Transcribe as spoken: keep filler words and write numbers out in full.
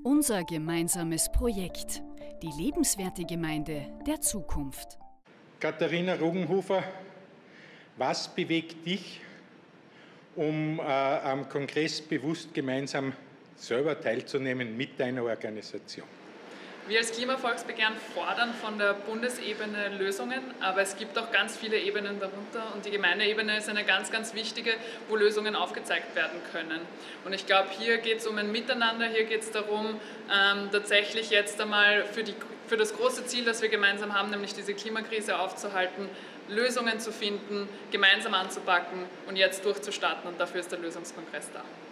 Unser gemeinsames Projekt. Die lebenswerte Gemeinde der Zukunft. Katharina Rugenhofer, was bewegt dich, um äh, am Kongress bewusst gemeinsam selber teilzunehmen mit deiner Organisation? Wir als Klimavolksbegehren fordern von der Bundesebene Lösungen, aber es gibt auch ganz viele Ebenen darunter und die Gemeindeebene ist eine ganz, ganz wichtige, wo Lösungen aufgezeigt werden können. Und ich glaube, hier geht es um ein Miteinander, hier geht es darum, ähm, tatsächlich jetzt einmal für, die, für das große Ziel, das wir gemeinsam haben, nämlich diese Klimakrise aufzuhalten, Lösungen zu finden, gemeinsam anzupacken und jetzt durchzustarten, und dafür ist der Lösungskongress da.